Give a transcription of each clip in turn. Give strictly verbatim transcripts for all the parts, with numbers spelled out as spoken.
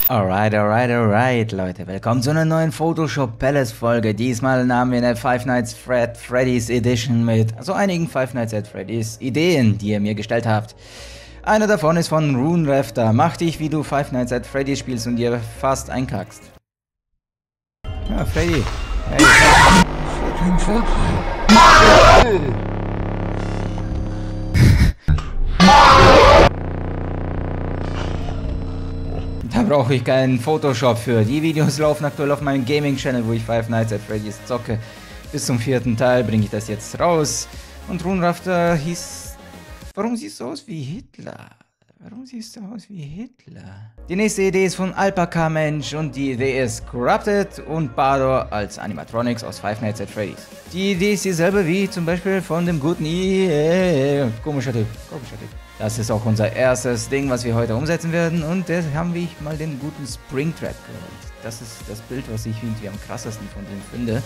Alright, alright, alright, Leute. Willkommen zu einer neuen Photoshop Palace Folge. Diesmal haben wir eine Five Nights at Freddy's Edition mit so einigen Five Nights at Freddy's Ideen, die ihr mir gestellt habt. Eine davon ist von RuneRafter. Mach dich, wie du Five Nights at Freddy's spielst und dir fast einkackst. Ja, Freddy. Hey. Da brauche ich keinen Photoshop für. Die Videos laufen aktuell auf meinem Gaming-Channel, wo ich Five Nights at Freddy's zocke. Bis zum vierten Teil bringe ich das jetzt raus. Und RuneRafter hieß... Warum siehst du aus wie Hitler? Warum siehst du aus wie Hitler? Die nächste Idee ist von Alpaka Mensch und die Idee ist Corrupted und Bador als Animatronics aus Five Nights at Freddy's. Die Idee ist dieselbe wie zum Beispiel von dem guten I... Komischer Typ, komischer Typ. Das ist auch unser erstes Ding, was wir heute umsetzen werden. Und da haben wir mal den guten Springtrap geholt. Das ist das Bild, was ich irgendwie am krassesten von dem finde.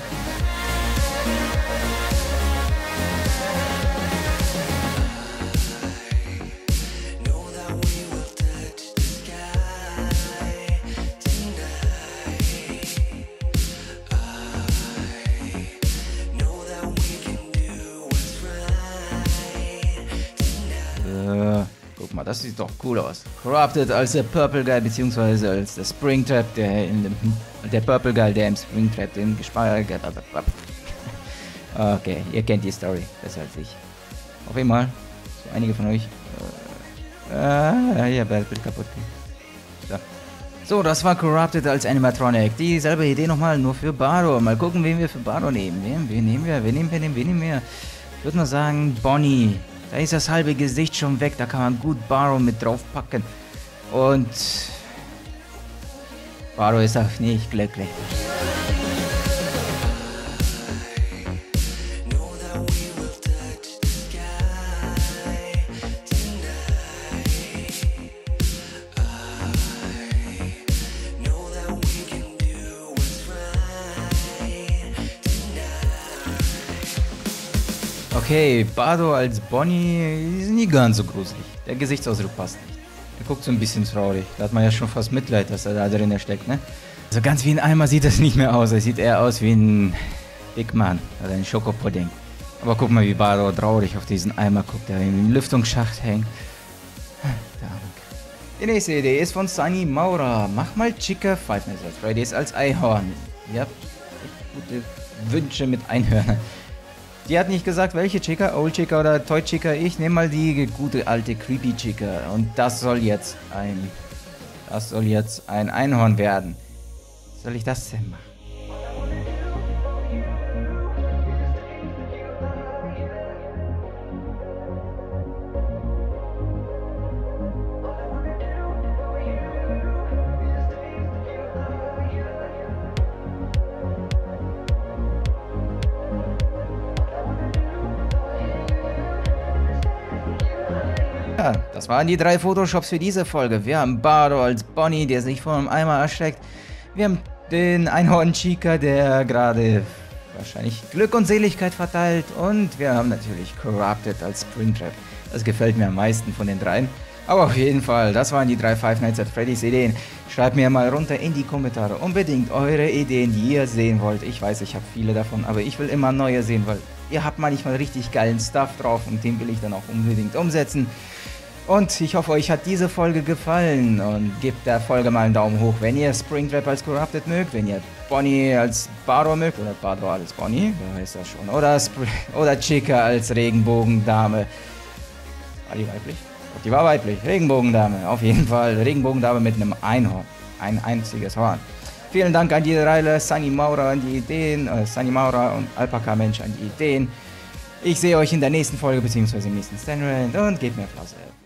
Guck mal, das sieht doch cool aus. Corrupted als der Purple Guy, beziehungsweise als der Springtrap, der in dem... Der Purple Guy, der im Springtrap den gespeichert hat. Okay, ihr kennt die Story besser als ich. Auf einmal, so einige von euch... Äh, ja, Bild kaputt. So. So, das war Corrupted als Animatronic. Dieselbe Idee nochmal, nur für Bador. Mal gucken, wen wir für Bador nehmen. Wen, wen nehmen wir? Wen nehmen wir? Wen nehmen wir? Ich würde mal sagen, Bonnie. Da ist das halbe Gesicht schon weg, da kann man gut Bador mit drauf packen. Und Bador ist auch nicht glücklich. Okay, Bador als Bonnie ist nie ganz so gruselig. Der Gesichtsausdruck passt nicht. Er guckt so ein bisschen traurig. Da hat man ja schon fast Mitleid, dass er da drin steckt, ne? Also ganz wie ein Eimer sieht das nicht mehr aus. Er sieht eher aus wie ein Big Man oder ein Schokopudding. Aber guck mal, wie Bador traurig auf diesen Eimer guckt, der im Lüftungsschacht hängt. Die nächste Idee ist von Sunny Maurer. Mach mal Chica Five Nights at Freddy's als Einhorn. Ihr habt gute Wünsche mit Einhörnern. Die hat nicht gesagt, welche Chica, Old Chica oder Toy Chica. Ich nehme mal die gute alte Creepy Chica. Und das soll jetzt ein... Das soll jetzt ein Einhorn werden. Soll ich das denn machen? Ja, das waren die drei Photoshops für diese Folge. Wir haben Bador als Bonnie, der sich vor einem Eimer erschreckt. Wir haben den Einhorn Chica, der gerade wahrscheinlich Glück und Seligkeit verteilt. Und wir haben natürlich Corrupted als Springtrap. Das gefällt mir am meisten von den dreien. Aber auf jeden Fall, das waren die drei Five Nights at Freddy's Ideen. Schreibt mir mal runter in die Kommentare unbedingt eure Ideen, die ihr sehen wollt. Ich weiß, ich habe viele davon, aber ich will immer neue sehen, weil ihr habt manchmal richtig geilen Stuff drauf und den will ich dann auch unbedingt umsetzen. Und ich hoffe, euch hat diese Folge gefallen und gebt der Folge mal einen Daumen hoch, wenn ihr Springtrap als Corrupted mögt, wenn ihr Bonnie als Bador mögt, oder Bador als Bonnie, wer weiß das schon, oder, Spr oder Chica als Regenbogendame. War die weiblich? Die war weiblich, Regenbogendame, auf jeden Fall, Regenbogendame mit einem Einhorn, ein einziges Horn. Vielen Dank an die Reihe, Sunny Maurer an die Ideen, äh, Sunny Maurer und Alpaka Mensch an die Ideen. Ich sehe euch in der nächsten Folge, beziehungsweise im nächsten Stand und gebt mir Klasse.